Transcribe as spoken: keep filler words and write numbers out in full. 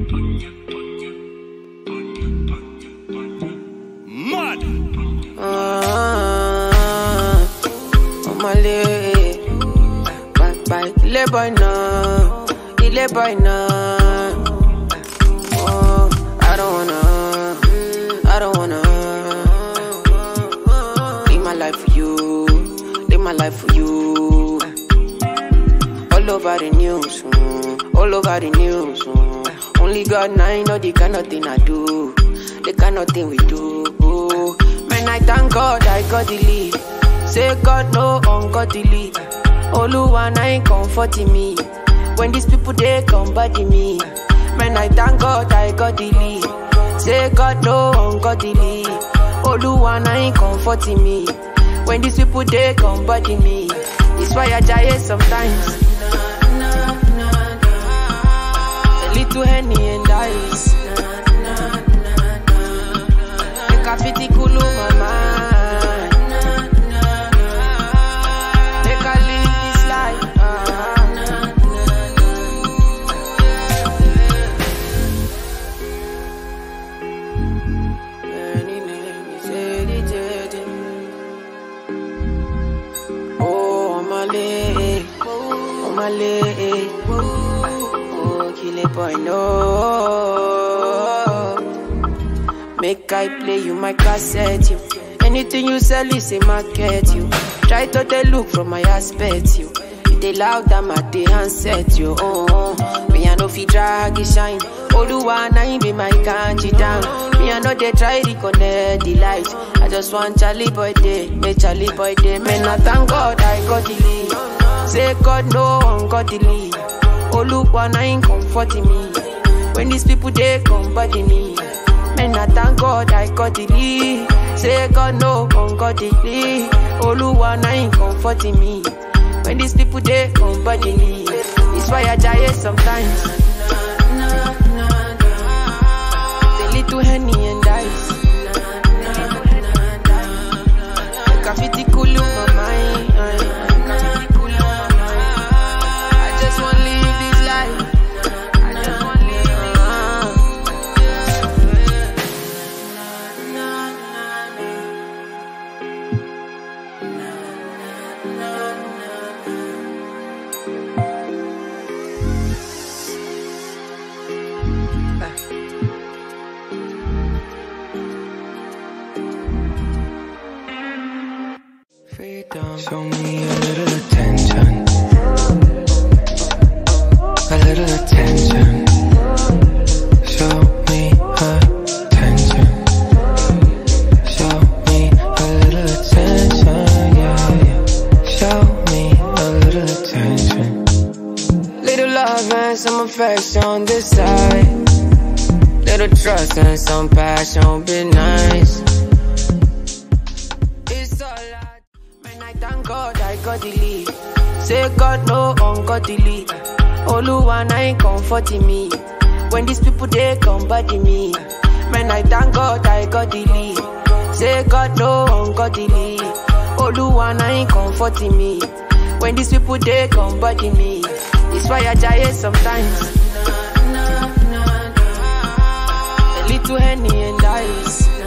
Mad. Ah, Omah Lay. Bye bye, delay boy now, delay boy now. Oh, I don't wanna, I don't wanna. Live my life for you, live my life for you. All over the news, mm, all over the news. Mm. Only God now I know the kind of thing I do, the kind of thing we do. Oh, man, I thank God I got the lead. Say God no ungodly. Oluwa now ain't comforting me. When these people they come body me. Man, I thank God I got the lead. Say God no ungodly. Oluwa now ain't comforting me. When these people they come body me. It's why I die sometimes. A little Henny and ice. Make a fifty cool my mind. Make a live this life. Oh, Omah Lay, Omah Lay. Oh, kill it boy, no. Make I play you my cassette, you. Anything you sell is a market, you. Try to they look from my aspect, you. You they loud them at the handset, you. Oh, oh. Me I know fi drag it shine. Oluwa na him be my kanji down. Me I know they try to connect the light. I just want Charlie boy day, make Charlie boy day. Man, I thank God I got the lead. Say God no ungodly. Oluwa na him comforting me. When these people they come body me. Man, I thank God I got the lead. Say God no ungodly. Oluwa na him comforting me. When these people they come body me. It's why I die sometimes. The little Henny and ice. Make a fifty cool my mind. I just want to live this life. I just want to live this Freedom. Show me a little attention. A little attention. Show me attention. Show me a little attention. Yeah, yeah. Show me a little attention. Little love and some affection on this side. Little trust and some passion, be nice. It's all I, man, I thank God I got the lead. Say God no ungodly. Oluwa na ain't comforting me. When these people they come body me. Man, I thank God I got the lead. Say God no ungodly. Oluwa na ain't comforting me. When these people they come body me. It's why I die sometimes. A little Henny and ice.